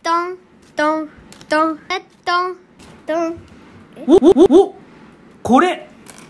トントントントントン。 おこれ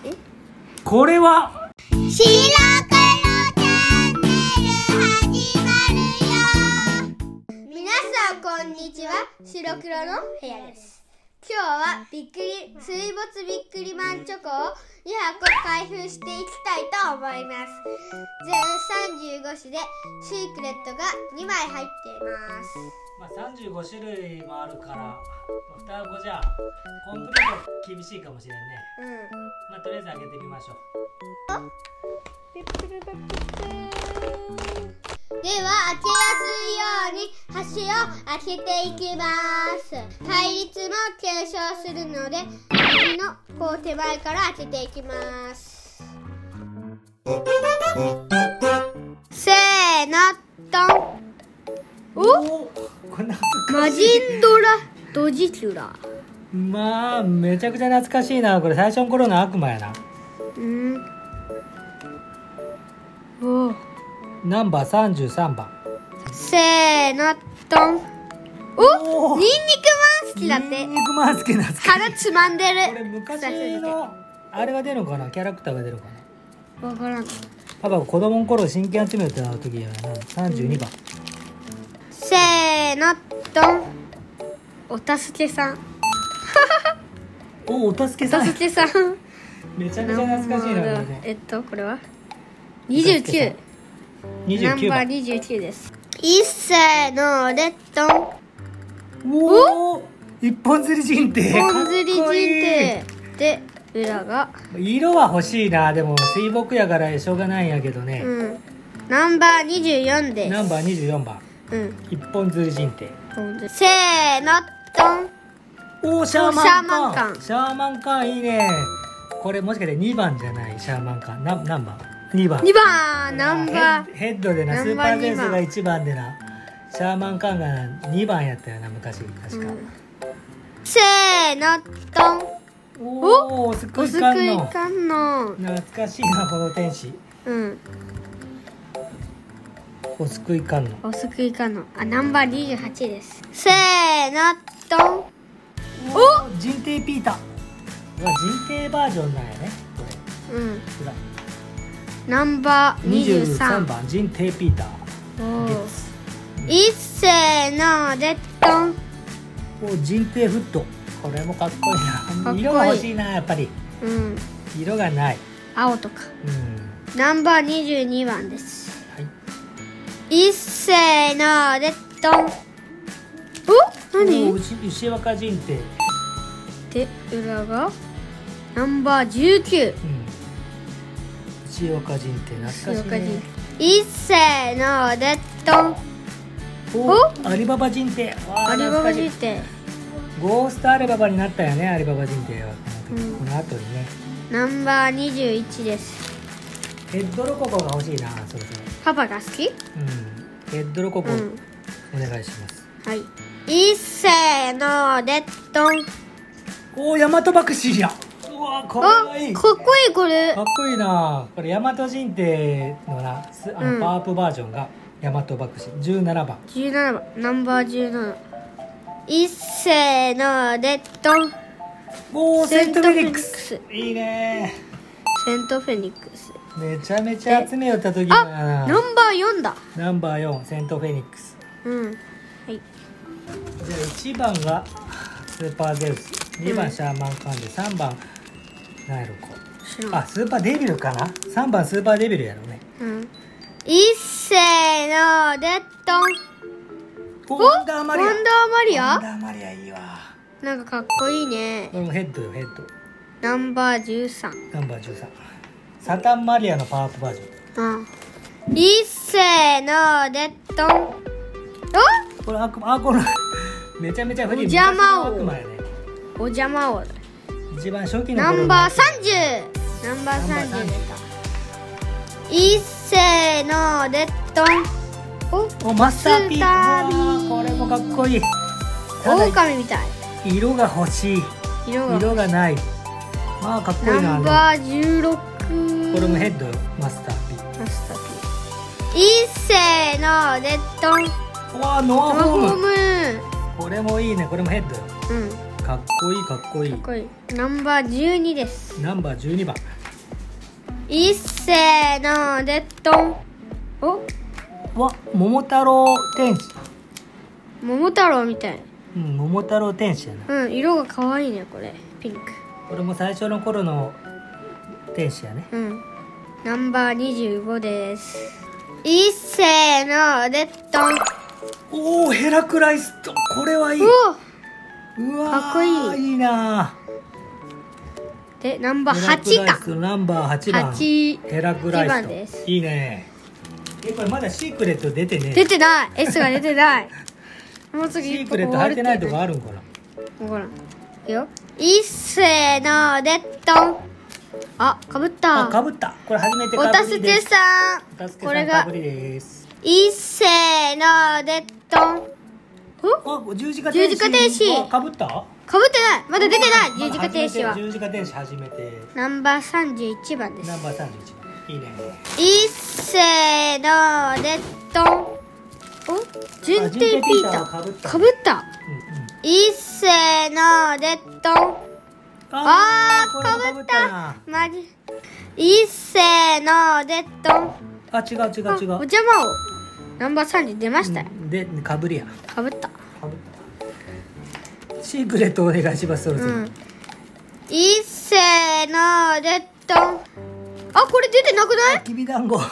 は白黒チャンネル始まるよ。皆さんこんにちは。白黒の部屋です。今日は水没びっくりマンチョコを2箱開封していきたいと思います。全35種でシークレットが2枚入っています。 35種類もあるから双子じゃコンプリート厳しいかもしれんね。とりあえず開けてみましょう。 では開けやすいように端を開けていきます。対立も検証するので端のこう手前から開けていきます。せーのドン。 こんなマジンドラドジキュラ。 めちゃくちゃ懐かしいな。これ最初の頃の悪魔やな。ナンバー33番。 せーのドン。ニンニクマン好きだって。 ニンニクマン好きなつか腹つまんでる。 これ昔のあれが出るのかな、キャラクターが出るのかな。 わからん。 パパが子供の頃真剣集めてた時やな。32番。 せーのドン。お助けさん。 お助けさん。 お助けさん。 めちゃめちゃ懐かしいな。 これは29。ナンバー29です。一斉のでドン。 一本釣り人艇。 一本釣り人艇で裏が。 色は欲しいな。でも水墨やからしょうがないんやけどね。 ナンバー24です。 ナンバー24番。一本釣り人艇。 せーのドン。 シャーマンカン。 シシャーマンカンいいね。これもしかして2番じゃない。シャーマンカン何番？2番。 2番ナンバーヘッドでな。スーパーゼウスが1番でな。シャーマンカンが2番やったよな昔確か。 せーのドン。 お救い観音。 懐懐かしいなこの天使。お救い観音。 お救い観音。ナンバー28です。せーのドン。 人艇ピーター。人艇バージョンなんやねこれ。 ナンバー23 番人艇ピーター。 一斉のでドン。 人艇フット。これもかっこいいな。色が欲しいなやっぱり。色がない。 青とか。ナンバー22番です。一斉のでドン。何？ 牛若人艇で裏がナンバー19。 牛若人艇懐かしいね。 一斉のでドン。 アリババ人艇。 アリババ人艇。 ゴーストアリババになったよねアリババ人艇は。この後にね。 ナンバー21です。 ヘッドロココが欲しいな。そろそろパパが好き？ ヘッドロココお願いします。 はい。一斉のでドン。 ヤマトバクシーや。かわいい。 かっこいいこれ。 かっこいいな。これヤマト人艇のなパワーアップバージョンがヤマトバクシー17番。 17番ナンバー17。一斉のでドン。 セントフェニックス。いいね。 セントフェニックス。 めちゃめちゃ集めよった時だな。 ナンバー4だ。 ナンバー4セントフェニックス。 はい。 じゃあ1番がスーパーゼウス、2番シャーマンカンで3番何やろこう。スーパーデビルかな。3番スーパーデビルやろうね。 一斉のでドン。 ワンダーマリア。 ワンダーマリア。 ワンダーマリアいいわ。 なんかかっこいいね。 これもヘッドよヘッド。 ナンバー13。 ナンバー13。サタンマリアのパワーアップバージョン。 一斉のでドン。 これこれめちゃめちゃ古い。 お邪魔王。 悪魔やね。 お邪魔王だ。 一番初期のナンバー30。ナンバー30でした。一斉のでドン。 マスターピー。これもかっこいい。 狼みたい。 色が欲しい。色がない。かっこいいな。 ナンバー16。 これもヘッドマスターピー。 一斉のでドン。 ノアホーム。 いいね。これもヘッドよ。 うん。 かっこいいかっこいい。 かっこいい。ナンバー12です。 ナンバー12番。 いっせーのでドン。お、 わ、桃太郎天使。 桃太郎みたい。 うん、桃太郎天使やな。 うん、色が可愛いねこれ。ピンク。 これも最初の頃の天使やね。 うん。ナンバー25です。いっせーのでドン。 おお、ヘラクライスト。これはいい。 お、 うわー、 かっこいい。 いいな。 でナンバー8 ヘラクライか。 ストナンバー8番。 8 ヘラクライ番ストですいいね。これまだシークレット出てね。 出てない。S が出てない。もう次シークレット入ってないとこあるんかな。 ほら。いくよ。いっせーのでドン。あ、かぶった。 あ、かぶった。これ初めてかぶおたすけりです。 さん。 おたすけこれがさんかぶりです。 いっせーのでドン。お、 あ、十字架十字架天使あ、かぶった？ かぶってない。まだ出てない。十字架天使は。 十字架天使初めて。 ナンバー31番です。 ナンバー31番。いいね。 いっせーのでドン。お、順天ピーター。 かぶった。 かぶった。 うんうん。 いっせーのでドン。あー、かぶったな。 マジ。いっせーのでドン。 あ、違う違う違う。 お邪魔を。ナンバー30出ましたよ。 で、かぶりや。 かぶった。 かぶった。シークレットお願いします。そろそろ。 うん。いっせーのでドン。あ、これ出てなくない？ きびだんご。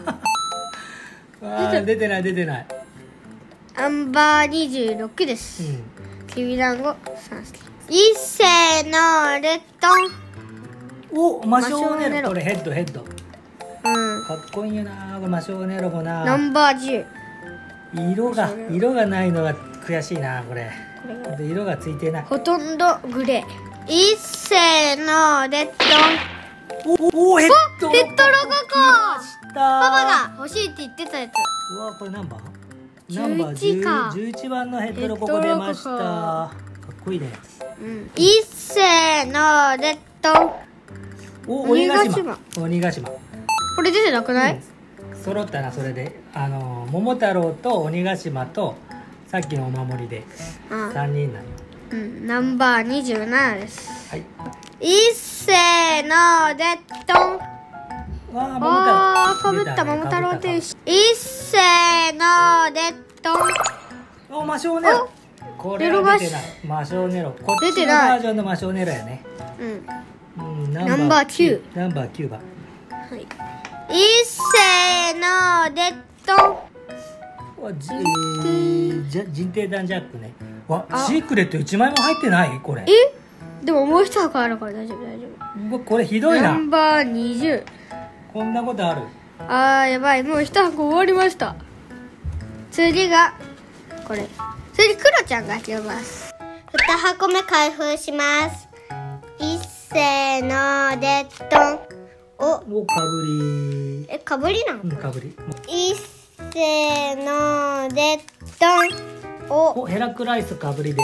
出てない出てない。 ナンバー26でうす。 ん。 きびだんご3匹。いっせーのでドン。 お、マショーネロ。 マショーネロこれヘッドヘッド。 うん。 かっこいいよな。これマショーネロもな。 ナンバー10。 色がないのが悔しいなこれ。 これがで色がついてない。 ほとんどグレー。いっせーのでドン。 お、ヘッド。 ヘッドロゴコ。 パパパが欲しいって言ってたやつ。 うわ、これ何番？ 11か 11番のヘッドロココ出ました。かっこいいね。 うん。いっせーのでドン。 お、 鬼ヶ鬼島ヶ島。 これ出てなくない？ 揃ったな。それで桃太郎と鬼ヶ島とさっきのお守りでうん 3人なの。 うん。ナンバー27です。 はい。 いっせーのでドン。 わあ、 あー、かぶ出った桃太郎天使。 使。いっせーのでドン。 お、マショーネロ。これは出てない。マショーネロ。こっちの出てないバージョンのマショーネロやね。 うん。 うん、 ナンバー9。 ナンバー9番。 はい。いっせーのでドン。 わ人定団ジャックね。わ、 あシークレット1枚も入ってないこれ。 でももう一箱あるから大丈夫大丈うわ、これひど夫。 いな。 ナンバー20。 こんなことある。 あー、やばい。もう一箱終わりました。次がこれ。次クロちゃんが開けます。2箱目開封します。いっせーのでドン。 お、かぶり。 かぶりなの？ かぶり。 いっせーのでドン。 お、ヘラクライスかぶりです。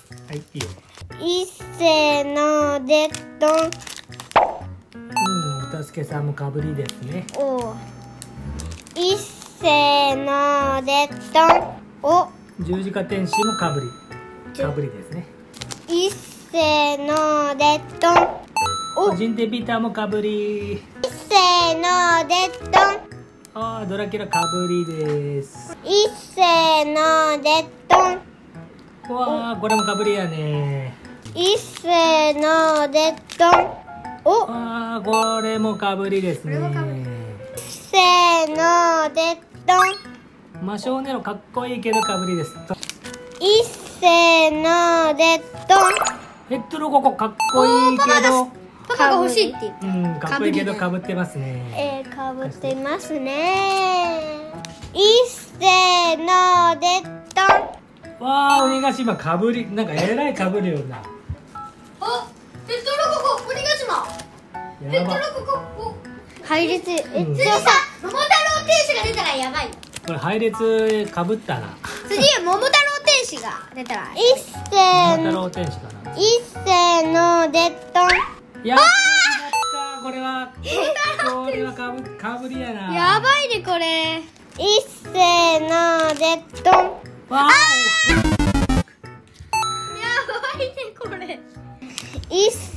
はい、いいよ。 いっせーのでドン。 うん、お助けさんもかぶりですね。 いっせーのでドン。 十字架天使もかぶり。かぶりですね。 いっせーのでドン。 人定ピーターもかぶり。 いっせーのでドン。 あー、ドラキュラかぶりです。 いっせーのでドン。 わー、これもかぶりやね。 いっせーのでドン。 あー、これもかぶりですね。 いっせーのでドン。 マショーネロかっこいいけどかぶりです。 いっせーのでドン。 ヘッドロゴコかっこいいけど。 パパが欲しいって言って。 うん、かっこいいけどかぶってますね。 かぶってますね。いっせーのでドン。 わー、鬼ヶ島かぶり。なんかえらいかぶるよな。 あ、ヘッドロゴコ鬼ヶ島。 やば。 配列。次さ、桃太郎天使が出たらやばい。 これ配列かぶったな。 次桃太郎天使が出たら。いっせー桃太郎天使かな。 いっせーのでドン。 やったー、これは。これはかぶりやな。 やばいねこれ。いっせーのでドン。 わ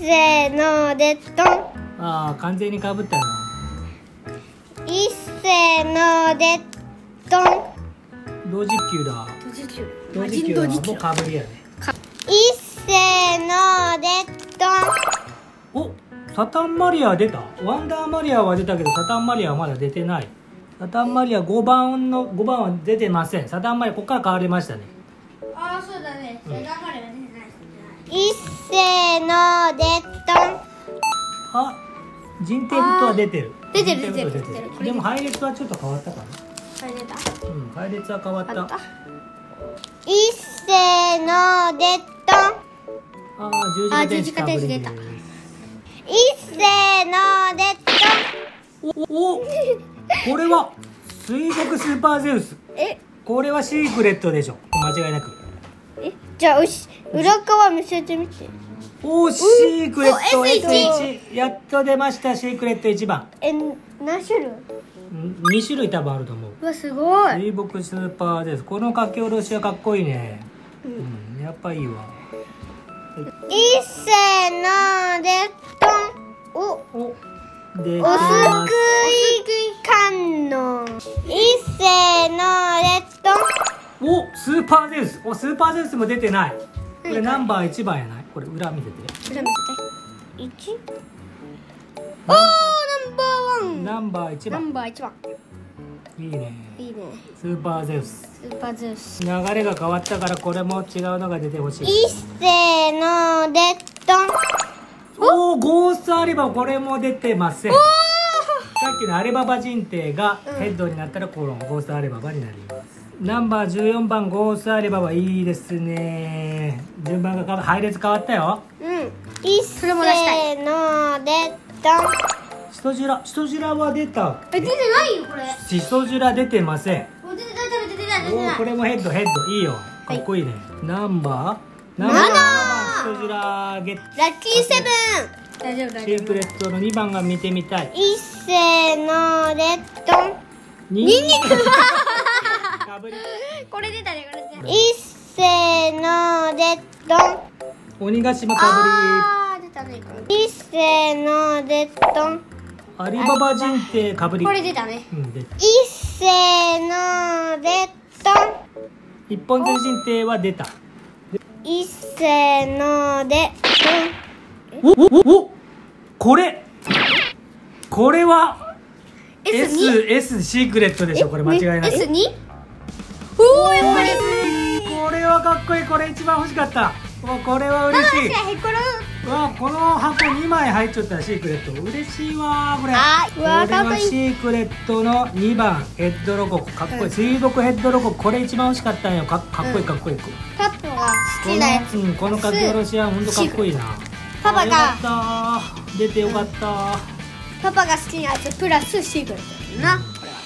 せーのでドン。 ああ、完全にかぶったな。 いっせーのでドン。 同時級だ。同時級はもうかぶりやね。 いっせーのでドン。 お、サタンマリア出た。ワンダーマリアは出たけどサタンマリアはまだ出てない。サタンマリア5番は出てません。サタンマリアここから変わりましたね。 ああ、そうだね。サタンマリアは出てない。いっせーのでドン。 あ、人帝フットは出てる。 出てる人帝フット出てるでも配列はちょっと変わったかな。 これ出た。 うん、配列は変わった。 いっせーのでドン。 ああ、十字架天使かぶりです。 いっせーのでお、これは水墨スーパーゼウス。これはシークレットでしょ、間違いなく。 じゃあ裏側見せてみて。 お、シークレット S1 やっと出ました。シークレット1番。 何種類 2種類多分あると思う。 うわ、すごい。 水墨スーパーゼウス、この書き下ろしはかっこいいね。うん、やっぱいいわ。 いっせーのでドン。 お、出ておます。 すくい観音。いっせーのでドン。 お、スーパーゼウス。お、スーパーゼウスも出てない。これナンバー1番やない。これ裏見せて。 裏見せて。1。おー、ナンバーワン。 ナンバー1 ナ番。 ンバー1番。 いいね。 いいね。 スーパーゼウス。 スーパーゼウス。 流れが変わったからこれも違うのが出てほしい。 いっせーのでドン。 おー、ゴーストアリババ、これも出てません。さっきのアリババ人帝がヘッドになったらゴーストアリババになります。ナンバー14番ゴーストアリババ、いいですね。順番が配列変わったよ。 いっせーのでドン。 シトジラは出た。 出てないよこれ。 シソジラ出てません。 出てないおー、これもヘッドいいよ。かっこいいね。ナンバーシトジラゲット。 ラッキーセブン。大丈夫シークレットの2番が見てみたい。 いっせーのでドン。 ニンニクかぶり。 これ出たね、これ出た。いっせーのでドン。 鬼ヶ島かあー、出たね。いっせーのでドン。 ぶり。アリババ人帝かぶり。 これ出たね。 出た。 いっせーのでドン。 一本釣り人帝は出た。 いっせーのでお、これは S2？ S シークレットでしょ。これ間違いない。 S2？ おー、やっぱりこれはかっこいい。これ一番欲しかった。これは嬉しい。この箱2枚入っちゃったらシークレット嬉しいわ。これはシークレットの2番ヘッドロゴ、かっこいい。水墨ヘッドロゴ、これ一番欲しかったんよ。かっこいい。 パパが好きなやつ。 この書き下ろしは本当かっこいいな。 パパがよかった出てよかった。 パパが好きなやつプラスシークレットだな。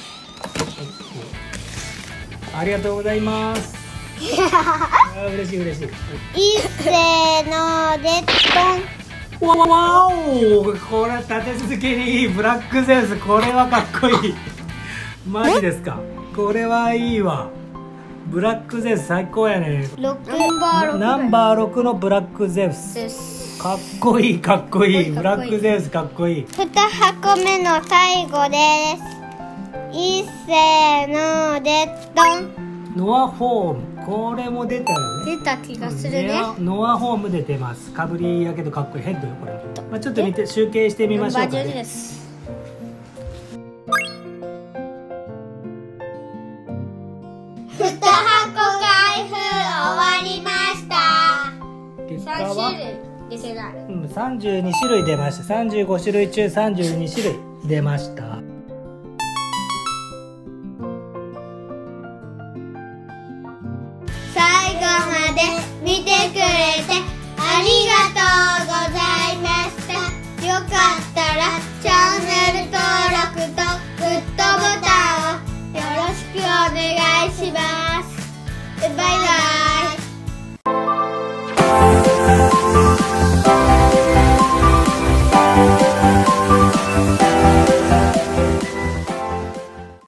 ありがとうございます。嬉しい。 いっせーのでドン。 わお、これ立て続けにいいブラックゼウス。これはかっこいい。マジですか。これはいいわ。ブラックゼウス最高やね。 ナンバー6のブラックゼウス。かっこいい。ブラックゼウスかっこいい。 2箱目の最後です。いっせーのでドン。 ノアフォーム、これも出たよね。 出た気がするね。 ノアフォーム出てます。かぶりやけどかっこいい。ヘッドよこれ。ちょっと見て集計してみましょうかね。 12です。2箱開封終わりました。 結果は出てない。 32種類出ました。35種類中32種類出ました。 最後まで見てくれてありがとうございました。よかったらチャンネル登録とグッドボタンをよろしくお願いします。